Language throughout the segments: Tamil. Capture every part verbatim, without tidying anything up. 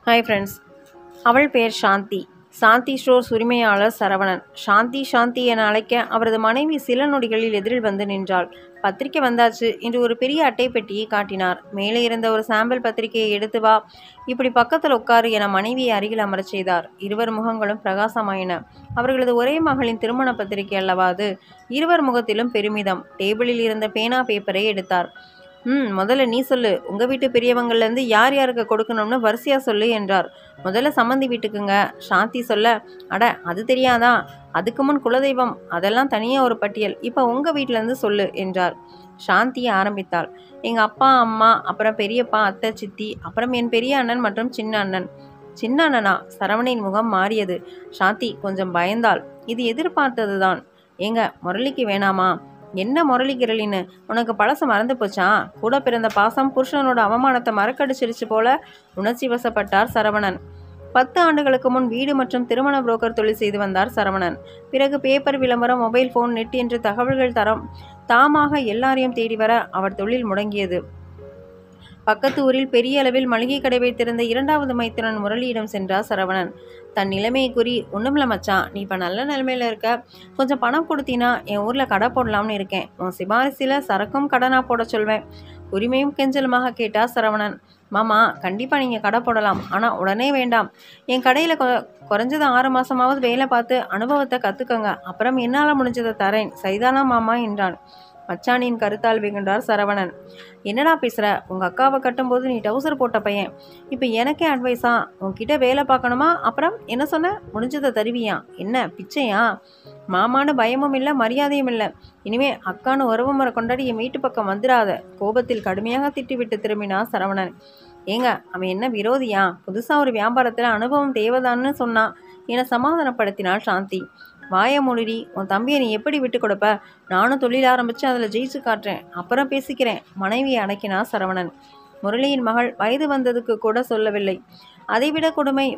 Hi friends. அவள் பெயர் சாந்தி. சாந்தி ஸ்டோர்ஸ் உரிமையாளர் சரவணன். சாந்தி சாந்தி என அழைக்க அவரது மனைவி சில நொடிகளில் எதிரில் வந்து நின்றாள். பத்திரிக்கை வந்தாச்சு என்று ஒரு பெரிய அட்டை பெட்டியை காட்டினார். மேலே இருந்த ஒரு சாம்பிள் பத்திரிகையை எடுத்து வா, இப்படி பக்கத்தில் உட்காரு என மனைவியை அருகில் அமரச் செய்தார். இருவர் முகங்களும் பிரகாசமாயின. அவர்களது ஒரே மகளின் திருமண பத்திரிகை அல்லவா அது? இருவர் முகத்திலும் பெருமிதம். டேபிளில் இருந்த பேனா பேப்பரை எடுத்தார். ம் முதல்ல நீ சொல்லு, உங்கள் வீட்டு பெரியவங்கள்லேருந்து யார் யாருக்கு கொடுக்கணும்னு வரிசையாக சொல்லு என்றார். முதல்ல சம்மந்தி வீட்டுக்குங்க. சாந்தி சொல்ல, அட அது தெரியாதா, அதுக்கு முன் குலதெய்வம், அதெல்லாம் தனியாக ஒரு பட்டியல், இப்போ உங்கள் வீட்டிலேருந்து சொல்லு என்றார். சாந்தி ஆரம்பித்தாள். எங்கள் அப்பா அம்மா, அப்புறம் பெரியப்பா அத்தை சித்தி, அப்புறம் என் பெரிய அண்ணன் மற்றும் சின்ன அண்ணன். சின்ன அண்ணனா? சரவணின் முகம் மாறியது. சாந்தி கொஞ்சம் பயந்தாள். இது எதிர்பார்த்தது தான். ஏங்க முரளிக்கு வேணாமா? என்ன முரளி கிரளின்னு உனக்கு பழச மறந்து போச்சா? கூட பிறந்த பாசம் புருஷனோட அவமானத்தை மறக்கடிச்சிருச்சு போல உணர்ச்சி வசப்பட்டார் சரவணன். பத்து ஆண்டுகளுக்கு முன் வீடு மற்றும் திருமண புரோக்கர் தொழில் செய்து வந்தார் சரவணன். பிறகு பேப்பர் விளம்பரம், மொபைல் போன், நெட் என்று தகவல்கள் தரம் தாமாக எல்லாரையும் தேடி வர அவர் தொழில் முடங்கியது. பக்கத்து ஊரில் பெரிய அளவில் மளிகை கடை வைத்திருந்த இரண்டாவது மைத்திரன் முரளியிடம் சென்றார் சரவணன். தன் நிலைமையை கூறி, ஒன்றுமில்ல மச்சான், நீ இப்போ நல்ல நிலைமையில் இருக்க, கொஞ்சம் பணம் கொடுத்தீங்கன்னா என் ஊரில் கடை போடலாம்னு இருக்கேன். உன் சிபாரிசில் சரக்கும் கடனாக போட சொல்வேன். உரிமையும் கெஞ்சலுமாக கேட்டார் சரவணன். மாமா, கண்டிப்பாக நீங்கள் கடை போடலாம், ஆனால் உடனே வேண்டாம். என் கடையில் கொ குறைஞ்சது ஆறு மாதமாவது வேலை பார்த்து அனுபவத்தை கற்றுக்கங்க, அப்புறம் என்னால் முடிஞ்சதை தரேன், சரிதானா மாமா என்றான். மச்சானின் கருத்தால் வெகுண்டார் சரவணன். என்னடா பேசுகிற? உங்கள் அக்காவை கட்டும்போது நீ டவுசர் போட்ட பையன், இப்போ எனக்கே அட்வைஸா? உன்கிட்ட வேலை பார்க்கணுமா? அப்புறம் என்ன சொன்ன? முடிஞ்சதை தருவியா? என்ன பிச்சையா? மாமான்னு பயமும் இல்லை, மரியாதையும் இல்லை. இனிமே அக்கான்னு உறவு முறை கொண்டாடி என் வீட்டு பக்கம் வந்துடாத. கோபத்தில் கடுமையாக திட்டிவிட்டு திரும்பினார் சரவணன். ஏங்க, அவன் என்ன விரோதியா? புதுசாக ஒரு வியாபாரத்தில் அனுபவம் தேவைதான்னு சொன்னான் என சமாதானப்படுத்தினாள் சாந்தி. வாய மூடிடி, உன் தம்பியை நீ எப்படி விட்டு கொடுப்ப? நானும் தொழில் ஆரம்பித்து அதில் ஜெயிச்சு காட்டுறேன், அப்புறம் பேசிக்கிறேன். மனைவியை அடக்கினார் சரவணன். முரளியின் மகள் வயது வந்ததுக்கு கூட சொல்லவில்லை. அதைவிட கொடுமை,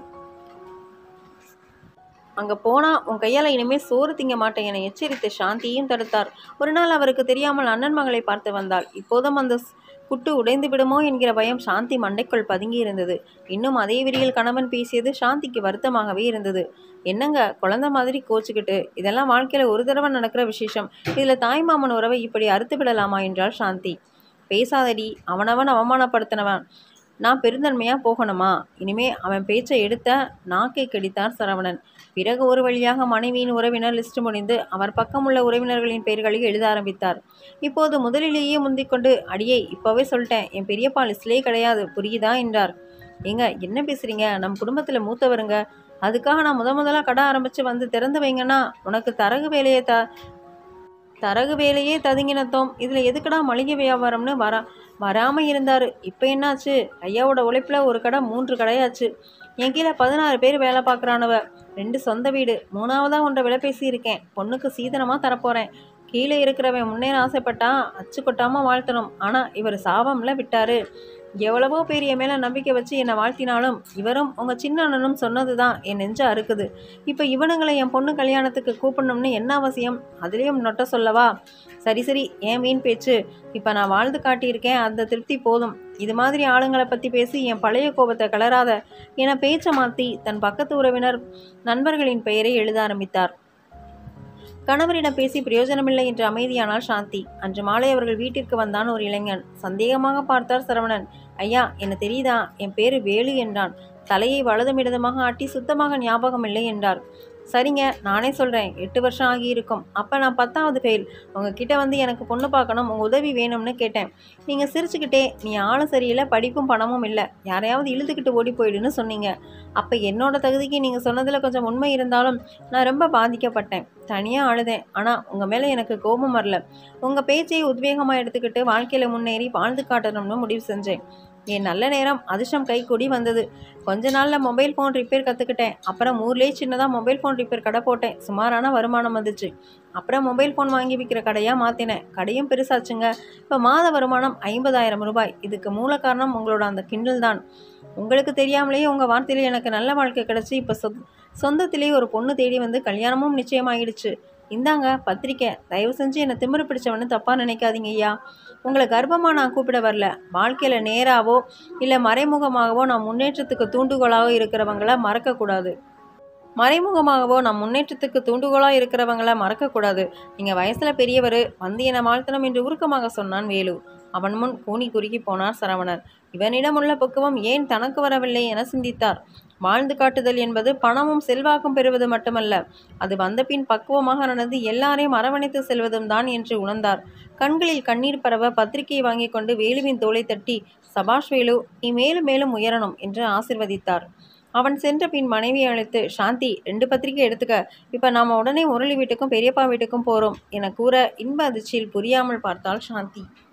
அங்கே போனால் உன் கையால் இனிமேல் சோறு திங்க மாட்டேன் என எச்சரித்து சாந்தியையும் தடுத்தார். ஒரு நாள் அவருக்கு தெரியாமல் அண்ணன் மகளை பார்த்து வந்தாள். இப்போதும் அந்த குட்டு உடைந்து விடுமோ என்கிற பயம் சாந்தி மண்டைக்குள் பதுங்கி இருந்தது. இன்னும் அதே விரியில் கணவன் பேசியது சாந்திக்கு வருத்தமாகவே இருந்தது. என்னங்க குழந்தை மாதிரி கோச்சுக்கிட்டு, இதெல்லாம் வாழ்க்கையில் ஒரு தடவை நடக்கிற விசேஷம், இதில் தாய்மாமன் உறவை இப்படி அறுத்து விடலாமா என்றாள் சாந்தி. பேசாதடி, அவனவன் அவமானப்படுத்தினவன், நான் பெருந்தன்மையாக போகணுமா? இனிமே அவன் பேச்சை எடுத்த நாக்கை கடித்தார் சரவணன். பிறகு ஒரு வழியாக மனைவியின் உறவினர் லிஸ்ட் முடிந்து அவர் பக்கமுள்ள உறவினர்களின் பெயர்களை எழுத ஆரம்பித்தார். இப்போது முதலிலேயே முந்திக்கொண்டு, அடியே இப்போவே சொல்லிட்டேன், என் பெரியப்பா லிஸ்ட்லேயே கிடையாது, புரியுதா என்றார். ஏங்க என்ன பேசுகிறீங்க? நம் குடும்பத்தில் மூத்தவருங்க, அதுக்காக நான் முத முதலாக கடை ஆரம்பித்து வந்து திறந்து வைங்கன்னா உனக்கு தரகு வேலையை த தரகு வேலையே ததுங்கினத்தோம், இதில் எதுக்கடா மளிகை வியாபாரம்னு வர வராமல் இருந்தார். இப்போ என்னாச்சு? ஐயாவோட உழைப்பில் ஒரு கடை மூன்று கடையாச்சு. என் கீழே பதினாறு பேர் வேலை பார்க்குறானவ, ரெண்டு சொந்த வீடு, மூணாவதாக ஒன்றை விலை பேசியிருக்கேன். பொண்ணுக்கு சீதனமாக தரப்போகிறேன். கீழே இருக்கிறவன் முன்னேற ஆசைப்பட்டா அச்சு கொட்டாமல் வாழ்த்தணும், ஆனால் இவர் சாபம்ல விட்டார். எவ்வளவோ பேர் என் மேலே நம்பிக்கை வச்சு என்னை வாழ்த்தினாலும் இவரும் உங்கள் சின்ன அண்ணனும் சொன்னது தான் என் நெஞ்ச அறுக்குது. இப்போ இவனுங்களை என் பொண்ணு கல்யாணத்துக்கு கூப்பிடணும்னு என்ன அவசியம்? அதுலேயும் நொட்ட சொல்லவா? சரி சரி, ஏன் வீண் பேச்சு? இப்போ நான் வாழ்ந்து காட்டியிருக்கேன், அந்த திருப்தி போதும். இது மாதிரி ஆளுங்களை பற்றி பேசி என் பழைய கோபத்தை கிளறாத என பேச்சை மாற்றி தன் பக்கத்து உறவினர் நண்பர்களின் பெயரை எழுத ஆரம்பித்தார். கணவரிடம் பேசி பிரயோஜனமில்லை என்று அமைதியானாள் சாந்தி. அன்று மாலை அவர்கள் வீட்டிற்கு வந்தான் ஒரு இளைஞன். சந்தேகமாக பார்த்தார் சரவணன். ஐயா, என்ன தெரியுதா? என் பேரு வேலு என்றான். தலையை வலதும் இடதுமாக ஆட்டி சுத்தமாக ஞாபகம் இல்லை என்றார். சரிங்க, நானே சொல்கிறேன், எட்டு வருஷம் ஆகியிருக்கும். அப்போ நான் பத்தாவது ஃபெயில். உங்ககிட்ட வந்து எனக்கு பொண்ணு பார்க்கணும், உங்கள் உதவி வேணும்னு கேட்டேன். நீங்கள் சிரிச்சுக்கிட்டே, நீ ஆளும் சரியில்லை, படிப்பும் பணமும் இல்லை, யாரையாவது இழுத்துக்கிட்டு ஓடி போயிடுன்னு சொன்னீங்க. அப்போ என்னோட தகுதிக்கு நீங்கள் சொன்னதில் கொஞ்சம் உண்மை இருந்தாலும் நான் ரொம்ப பாதிக்கப்பட்டேன். தனியாக அழுதேன். ஆனால் உங்கள் மேலே எனக்கு கோபம் வரல. உங்கள் பேச்சையை உத்வேகமாக எடுத்துக்கிட்டு வாழ்க்கையில் முன்னேறி வாழ்ந்து காட்டணும்னு முடிவு செஞ்சேன். என் நல்ல நேரம் அதிர்ஷ்டம் கை கூடி வந்தது. கொஞ்ச நாளில் மொபைல் ஃபோன் ரிப்பேர் கற்றுக்கிட்டேன். அப்புறம் ஊர்லேயே சின்னதாக மொபைல் ஃபோன் ரிப்பேர் கடை போட்டேன். சுமாரான வருமானம் வந்துச்சு. அப்புறம் மொபைல் ஃபோன் வாங்கி விற்கிற கடையாக மாற்றினேன். கடையும் பெருசாச்சுங்க. இப்போ மாத வருமானம் ஐம்பதாயிரம் ரூபாய். இதுக்கு மூல காரணம் உங்களோட அந்த கிண்டல் தான். உங்களுக்கு தெரியாமலேயே உங்கள் வார்த்தையில் எனக்கு நல்ல வாழ்க்கை கிடச்சி இப்போ சொ சொந்தத்திலேயே ஒரு பொண்ணு தேடி வந்து கல்யாணமும் நிச்சயமாகிடுச்சு. இந்தாங்க பத்திரிக்கை. தயவு செஞ்சு என்னை திமிரு பிடிச்சவன்னு தப்பாக நினைக்காதீங்க ஐயா. உங்களை கர்ப்பமாக நான் கூப்பிட வரல. வாழ்க்கையில் நேராவோ இல்லை மறைமுகமாகவோ நான் முன்னேற்றத்துக்கு தூண்டுகோலாக இருக்கிறவங்கள மறக்கக்கூடாது மறைமுகமாகவோ நம் முன்னேற்றத்துக்கு தூண்டுகோலாக இருக்கிறவங்கள மறக்கக்கூடாது. நீங்கள் வயசில் பெரியவர், வந்து என்னை வாழ்த்தணும் என்று உருக்கமாக சொன்னான் வேலு. அவன் முன் கூனி குறுகி போனார் சரவணன். இவனிடம் உள்ள பக்குவம் ஏன் தனக்கு வரவில்லை என சிந்தித்தார். வாழ்ந்து காட்டுதல் என்பது பணமும் செல்வாக்கும் பெறுவது மட்டுமல்ல, அது வந்தபின் பக்குவமாக நடந்து எல்லாரையும் அரவணைத்து செல்வதும் தான் என்று உணர்ந்தார். கண்களில் கண்ணீர் பரவ பத்திரிகையை வாங்கி கொண்டு வேலுவின் தோளை தட்டி, சபாஷ் வேலு, நீ மேலும் மேலும் உயரணும் என்று ஆசிர்வதித்தார். அவன் சென்ற பின் மனைவியை அழைத்து, சாந்தி, ரெண்டு பத்திரிக்கை எடுத்துக்க, இப்போ நாம் உடனே முரளி வீட்டுக்கும் பெரியப்பா வீட்டுக்கும் போகிறோம் என கூற இன்ப அதிர்ச்சியில் புரியாமல் பார்த்தாள் சாந்தி.